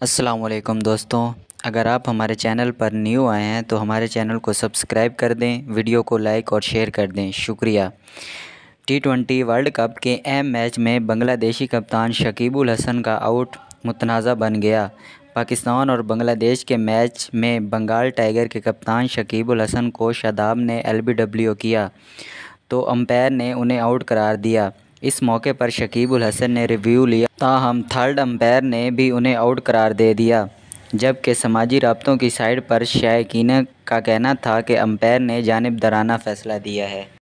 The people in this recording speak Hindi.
अस्सलामुअलैकुम दोस्तों, अगर आप हमारे चैनल पर न्यू आए हैं तो हमारे चैनल को सब्सक्राइब कर दें, वीडियो को लाइक और शेयर कर दें। शुक्रिया। T20 वर्ल्ड कप के अहम मैच में बांग्लादेशी कप्तान शकीबुल हसन का आउट मुतनाज़ा बन गया। पाकिस्तान और बांग्लादेश के मैच में बंगाल टाइगर के कप्तान शकीबुल हसन को शादाब ने LBW किया तो अंपायर ने उन्हें आउट करार दिया। इस मौके पर शकीबुल हसन ने रिव्यू लिया, ताहम थर्ड अंपायर ने भी उन्हें आउट करार दे दिया। जबकि समाजी राब्तों की साइट पर शायकीन का कहना था कि अंपायर ने जानिबदाराना फ़ैसला दिया है।